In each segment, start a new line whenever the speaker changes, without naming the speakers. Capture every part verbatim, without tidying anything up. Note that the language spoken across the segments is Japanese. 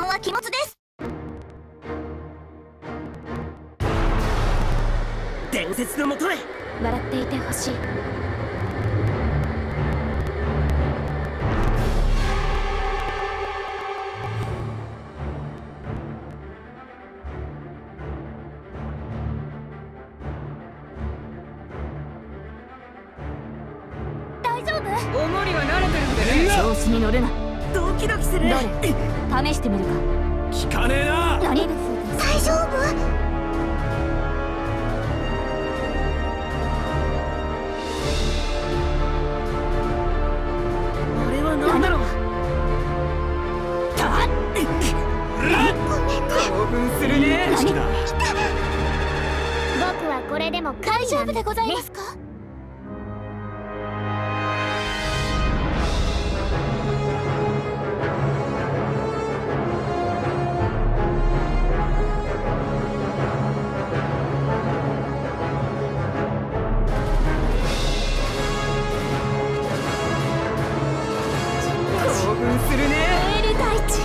問は気持ちです。
伝説のもとへ。
笑っていてほしい。
大丈夫？
おもりは慣れてるんでね。
調子に乗るな。
ドキドキする。
どれ試してみるか。
聞かねえな。
何？
大丈夫？
あれは何だろう。
たっ
ごめんね。
興奮するね。
僕はこれでも大丈夫でございますか？
興奮するね。
燃える大地。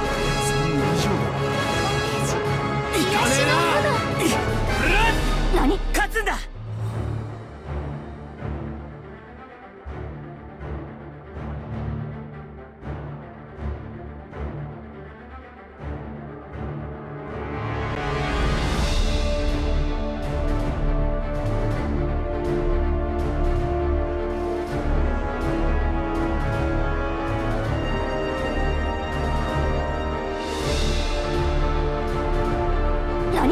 いかねえな。
何？
勝つんだ。
何？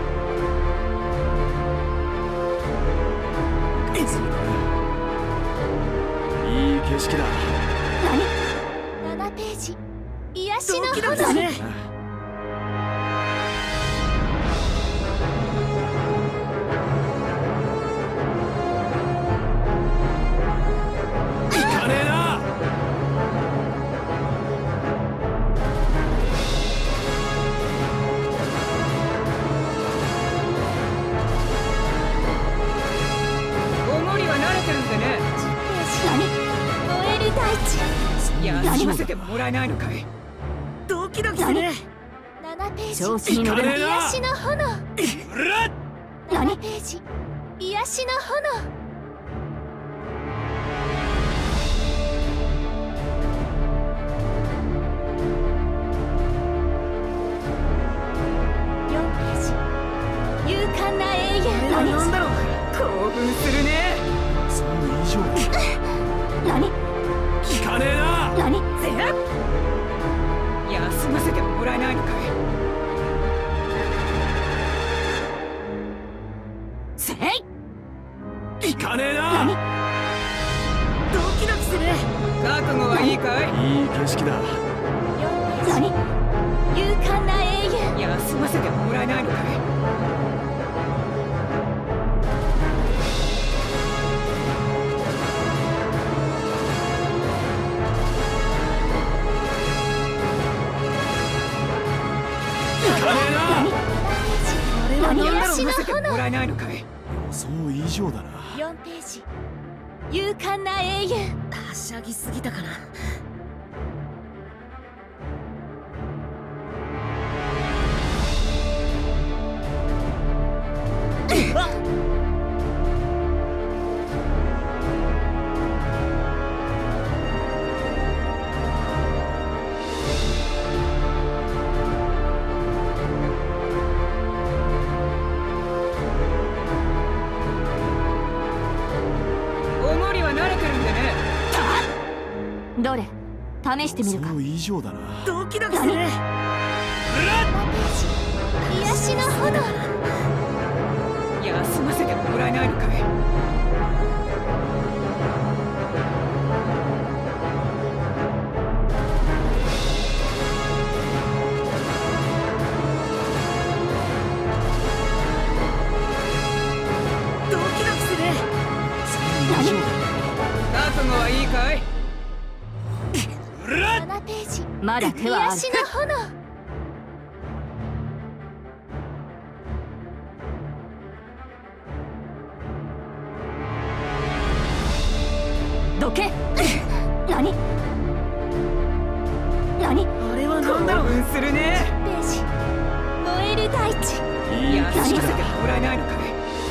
いい景色だ。
何？
ななページ。癒しの
ドキドキす
炎。
るね。いかねえな。
おもりは慣れてるんでね。
燃える大地。
休ませてもらえないのかい。
ドキドキする。
ななページ。
調子に乗るな。
癒しの炎。
うらっ。
ななページ。癒しの炎。よんページ。勇敢な永遠。
なんだろう。
興奮するね。
その以上だ。
何？
聞かねえな。
何？
ぜっ休ませてもらえないのかい。
せい！
聞かねえな。ドキドキする。
覚悟はいいかい。
いい景色だ。
よんページ。
何？
勇敢な永遠。
休ませてもらえないのかい。
聞かねえな。
あれは
何？
癒しの
休ませても
炎。
らえないのかい。
予想以上だな。
よんページ。勇敢な永遠。
はしゃぎすぎたかな。
おもりは慣れてるんでね。
どれ試してみるか。
予想以上だな。
ドキドキする。
ななページ。癒しの炎。
休ませてもらえないのかい。
ドキドキする。その以上だ。
覚悟はいいかい。
ななページ。
まだ手はある。
癒しの炎。
どけ。何？何？
あれはなんだろう。
興奮するね。
地。
いい
休ませてもらえないのかい。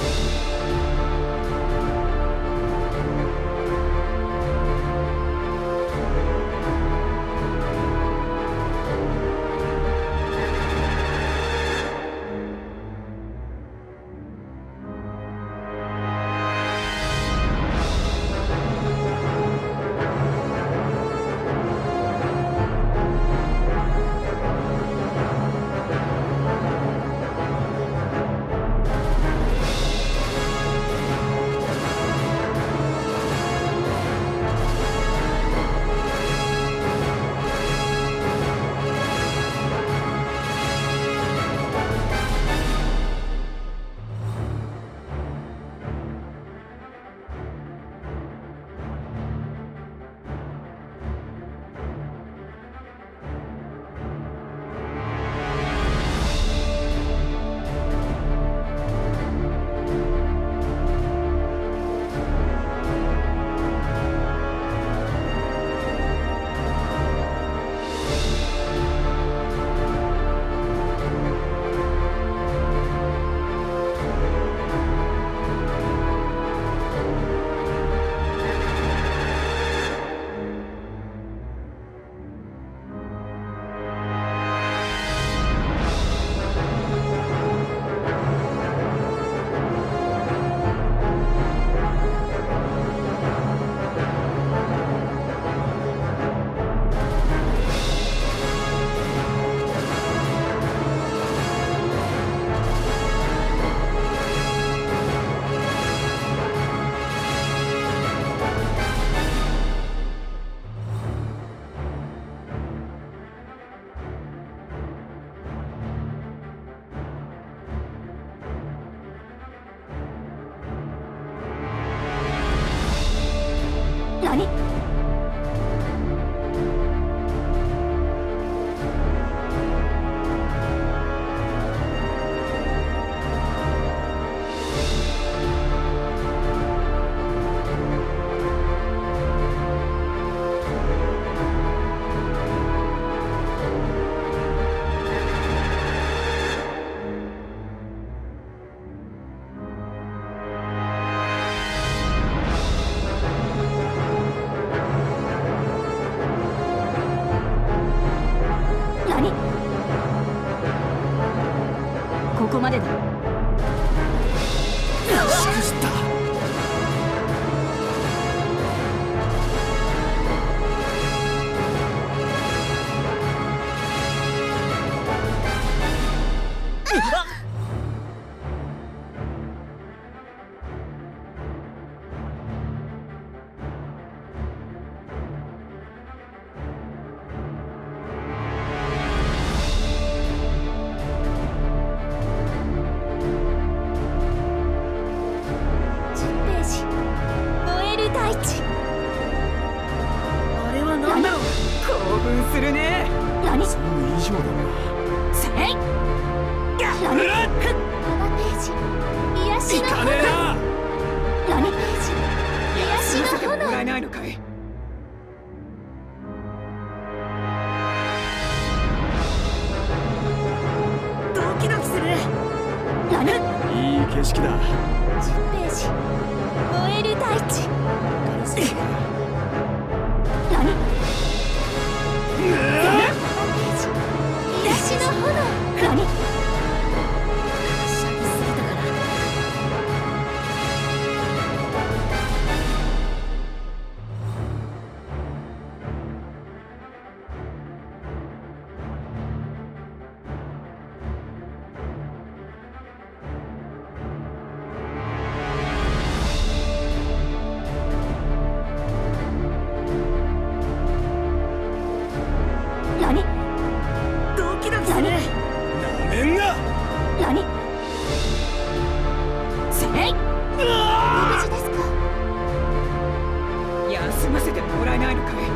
何？ここまでだ。
しくじった。
あれは何だろう。興奮するね。
何？
その以上だな。
せい。
何？
ななページ。癒しの
いかねえな。
何？
ページ。癒し
休ませても
の炎。
らえないのかい。ドキドキする。
何？
いい景色だ。
じゅっページ。燃える大地。
何？
ななページ。癒しの炎。
何？
はしゃぎすぎたかな。
何？
ドキドキする。
何？
なめんな。
何？
せい。
ご無事ですか？
休ませてもらえないのかい。